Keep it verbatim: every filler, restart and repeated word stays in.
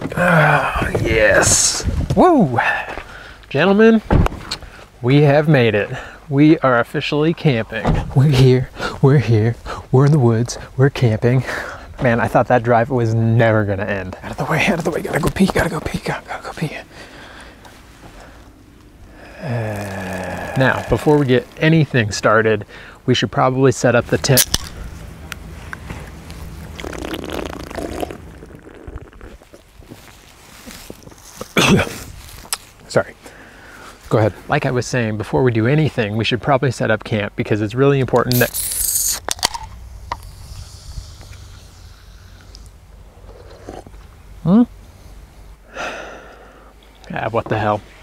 Ah, yes. Woo! Gentlemen, we have made it. We are officially camping. We're here, we're here, we're in the woods, we're camping. Man, I thought that drive was never gonna end. Out of the way, out of the way, gotta go pee, gotta go pee, gotta, gotta go pee. Uh, now, before we get anything started, we should probably set up the tent. Sorry. Go ahead. Like I was saying, before we do anything, we should probably set up camp because it's really important that... Hmm? Ah, what the hell.